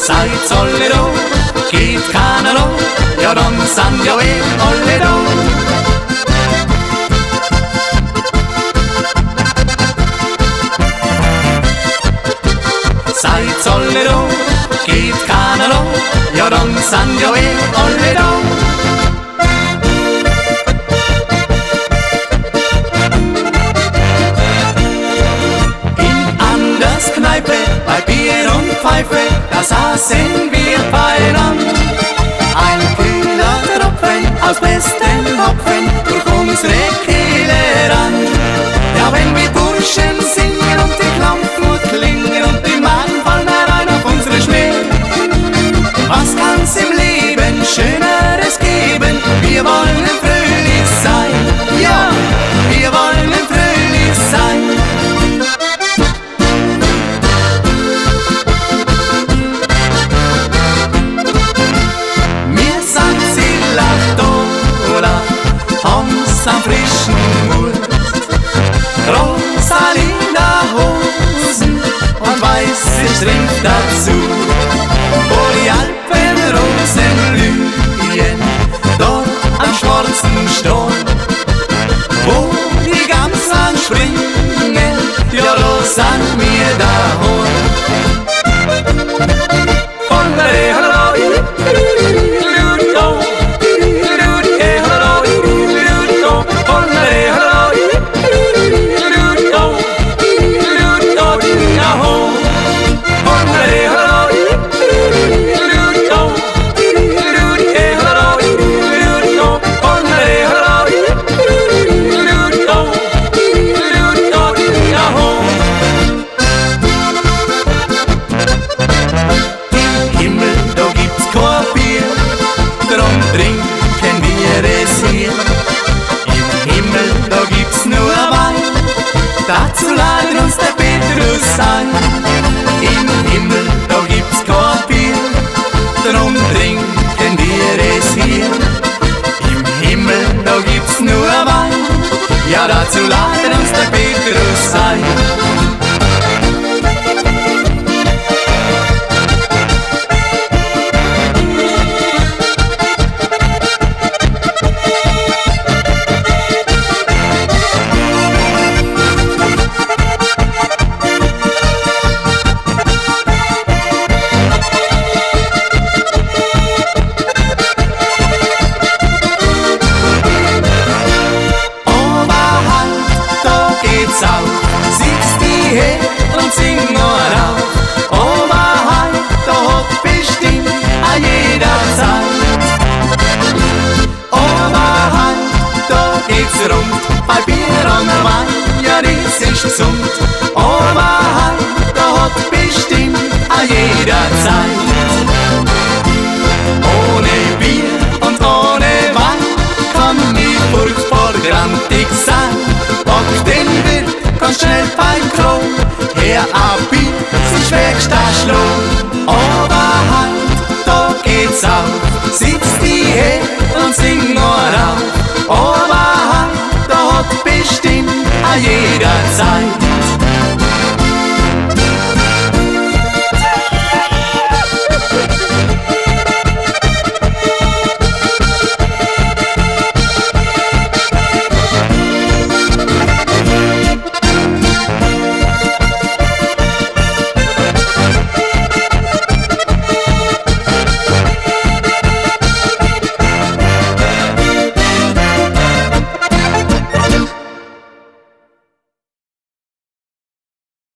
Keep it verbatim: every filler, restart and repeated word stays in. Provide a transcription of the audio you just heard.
Seid's alle da, geht keiner da, ja dann sind ja eh alle da. Seid's alle da, geht keiner da, ja dann sind ja eh alle da. In Anders Kneipe, bei Bier und Pfeife, da saßen wir beieinander. Ein kühler Tropfen aus besten Hopfen durch unsere Kehle ran. Ja, wenn wir Burschen singen und die Klampen klingen und die Magen fallen herein auf unsere Schmäh. Was kann's im Leben Schöneres geben? Wir wollen fröhlich sein, ja, wir wollen fröhlich sein. Wir sind Zillach-Dola, haben's am frischen Mut, rosalina Hosen und weiße Strümpfe dazu. Wo die Alpenrosen blühen, dort am schwarzen Stroh, wo die Gamseln springen, ja da sind wir daheim. Von der trinken wir es hier. Im Himmel, da gibt's nur Wein, dazu laden uns der Petrus ein. Im Himmel, da gibt's kein Bier, drum trinken wir es hier. Im Himmel, da gibt's nur Wein, ja dazu laden uns der Petrus ein. Sitzt die her und sing nur auf. Oberhalb, da hat bestimmt a jeder Zeit. Oberhalb, da geht's rund, bei Bier und Wein, ja das ist gesund. Oberhalb, da hat bestimmt a jeder Zeit. Ohne Bier und ohne Wein kann ich furchtbar grantig sein. Pack den Wirt, ganz schnell beim Klo, her ab Bier, sich schwägst das Schloh. Oberhalb, da geht's auf, sitzt die her und sing nur auf. Oberhalb, da hat bestimmt a jeder Zeit.